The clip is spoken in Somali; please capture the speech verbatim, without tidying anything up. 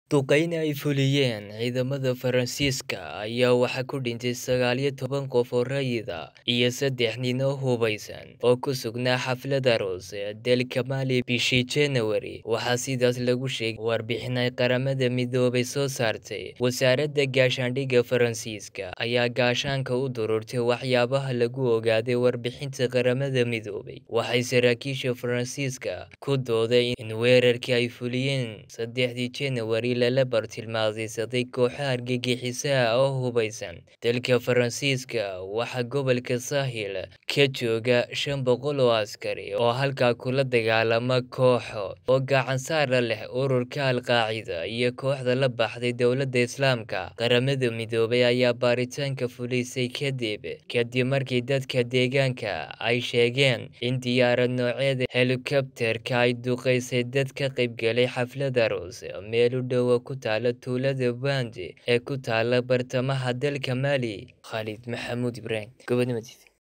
Duqeyn ay fuliyeen ciidamada Faransiiska ayaa waxaa ku dhintay sagaal iyo toban qof oo rayid ah iyo saddex nin oo hubeysan oo ku sugnaa xaflad aroos dalka Mali bishii January. Waxaa sidaas lagu sheegay warbixin ay Qaramada Midoobay soo saartay. Wasaaradda Gaashaandhigga Faransiiska ayaa gaashaanka u dururtay waxyaabaha lagu ogaaday warbixinta Qaramada Midoobay. Waxay saraakiisha Faransiiska ku doodeen in weerarkii ay fuliyeen saddexdii January lala bartilmaameedsaday kooxo argagixiso ah oo hubeysan. Dalka Faransiiska waxaa gobolka Sahel ka jooga shan boqol oo askari oo halkaa kula dagaalama kooxo oo gacan saar la leh ururka Al-Qaacida iyo kooxda la baxday Dowladda Islaamka. Qaramada Midoobay ayaa baaritaanka fulisay kadib kadib markii dadka deegaanka ay sheegeen in diyaarad nooceeda helikobtarka ay duqeysay dad ka qaybgalay xaflad aroos meel u dhow oo ku taala tuulada Bandi ee ku taala bartamaha dalka Mali. Khalid Maxamuud Ibrahim, Gobonimo T V.